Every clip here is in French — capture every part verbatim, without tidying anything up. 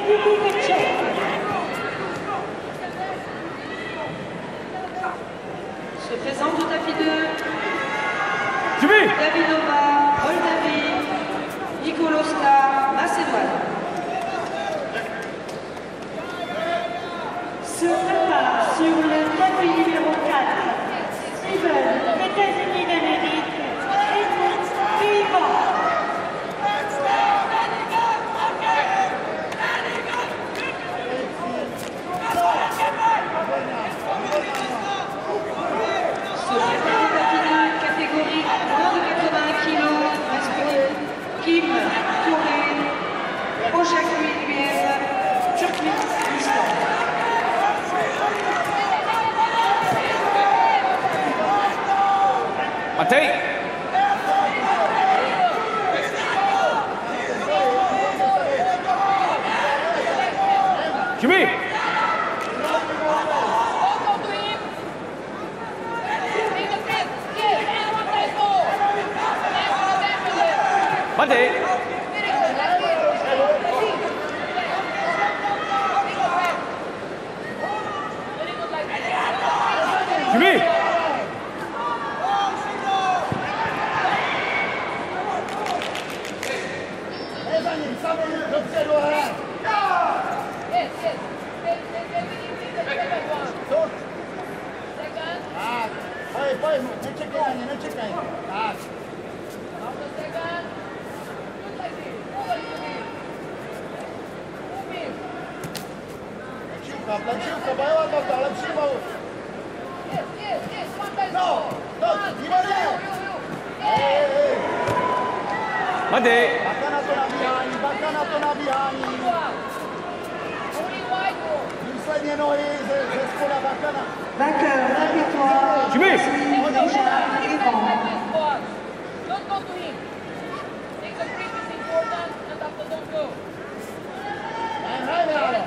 République tchèque. Se présente au tapis deux. Jimmy! Davidova, Moldavie, Nikoloska, Macédoine. Se prépare sur le tapis numéro quatre. Steven, États-Unis d'Amérique. Edmund, Pays-Bas. Se prépare au tapis deux, catégorie moins de quatre-vingts kilos, masculine. Kim, Corée, Ojakuiliev, Turkménistan. Matej! Jimmy! Matej! Jimmy! Nečekaj ani, nečekaj. Tak. Lepšívka, lepšívka, bojová to, lepší boju. No, no, výborně. Hej, hej. Matej! Baka na to nabíhání, baka na to nabíhání. Výsledně nohy ze, ze spoda baka na... Vainqueur d'un victoire. Jimmy! Déjà Ivan. Don't go to him. Take the grip is important and after don't go. Hrajme, ale.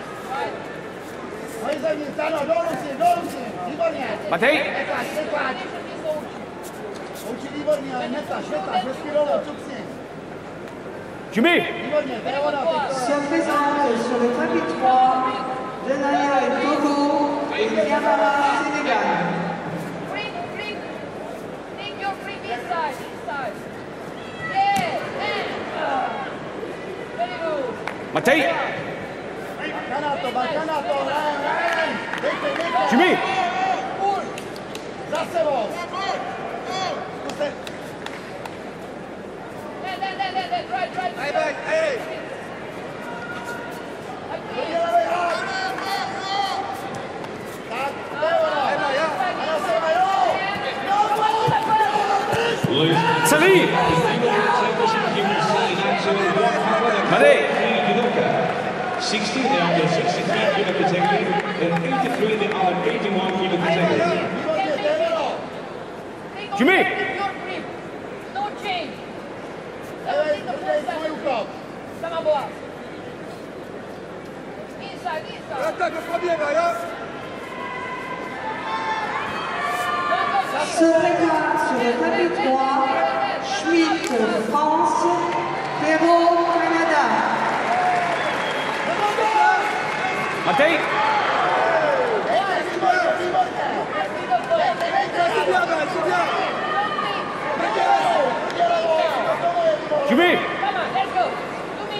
Hoj za ním, Stano, dolů si, dolů si. Výborně. Matej! Netlač, netlač. Učí výborně, ale netlač, netlač, hezky dolů, cucni. Jimmy! Výborně, to je ona, teď. Se présente sur le tapis trois de Naya et Togo et Yamama Sénégal. Bring, bring. Take your grip inside, inside. Yeah, and. Very good. Matej! Baka na to, baka na to, hrajem, hrajem. Dejte, dejte. Jimmy! Půl. Za sebou. Zkuste. Then, then, then, then, then, right, right. Hej, hej, hej. Dodělej, hej. Tak, to je ona. A já se jo. Celý! Matej! sixty down to sixty-three kilo category and eighty-three in the other eighty-one kilo category. Jimmy! Your grip. No change. Hej, držej svůj úkol. Sama boa. Inside, inside. Tak to poběga, jo? Se prépare sur le tapis trois. Schmitt, France. Perrault, Canada. Matej! Jimmy! Come on, let's go. To me.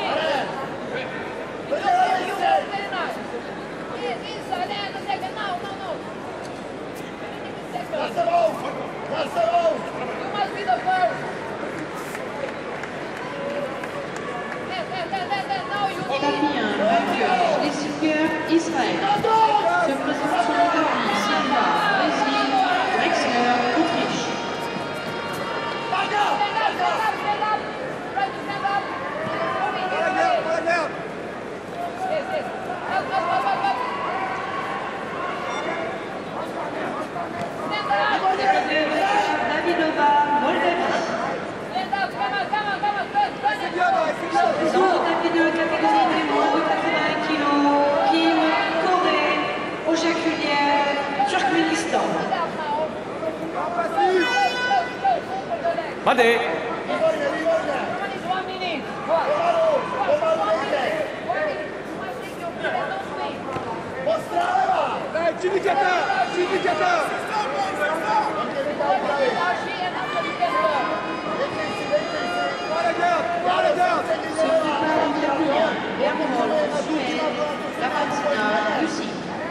Very nice. Yes, inside and a second. No, no, no. Za sebou, za sebou. You must be the first. Then, then, then, then, then. Now you Tapis un, vainqueur, Lessinger, Israël. Se présente sur le tapis Silva, Brésil, Drexler, Autriche. stand up, stand up, stand up. Try to stand up. Yes, yes. Up, up, up, up, up. Stand up. Davidova, Moldavie. Stand up. Come on, come on, come on. Turn, turn it. Se présente au tapis deux, catégorie des moins de quatre-vingts kilos. Kim, Corée, Ojakuiliev, Turkménistan. Matej! Výborně, výborně. One is one minute. One. Pomalu, pomalu nejde. One minute. Další je na celý tempo. Ce départ intervient Bermond, Suède, la patina Russie.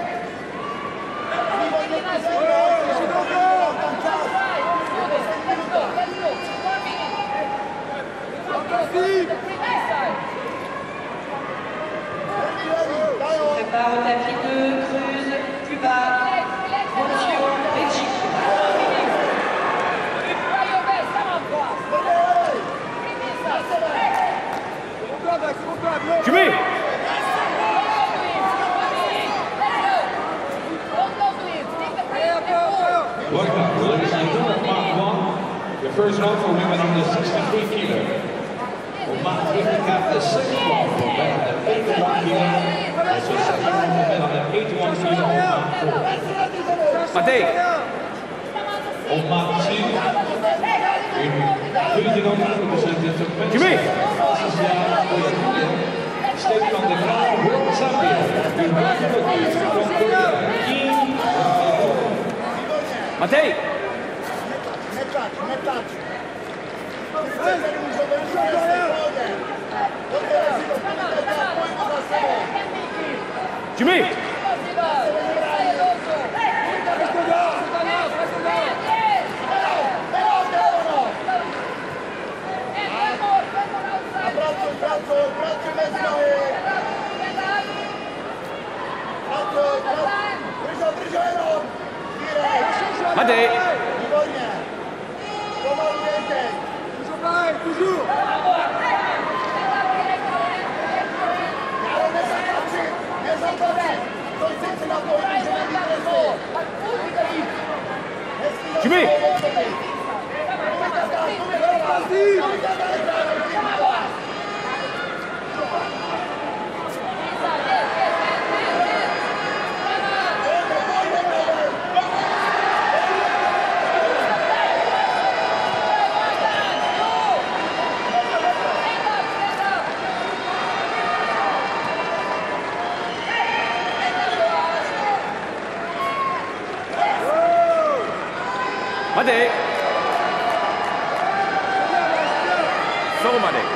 Prépare au tapis deux, Cruz, Cuba, Montijo, Belgique. Jimmy! Welcome, ladies and gentlemen, Mark one. The first one for women under sixty-three kilo. Op maat Afrika, the second one for men under eighty-one kilo. Also second one for men under eighty-one kilo op maat four. Matej! Op maat tien. In tweeëntwintig represented to Jimmy! State van de Graaf World Champion. In Matej! Netlač, netlač. Chcete růžové, růžové se hodně. Dobře, si to půjdete a pojďme za sebou. Jimmy! A pracuj, pracuj, pracuj mezi nohy. Pracuj, pracuj. Držo, držo jenom. Zbírej. Matej! Výborně. Pomalu jezdej. Ale nezatlačit, nezatlačit. To jsi si na to, že nebýt resty. Jimmy! Matej! Sorry, Matej.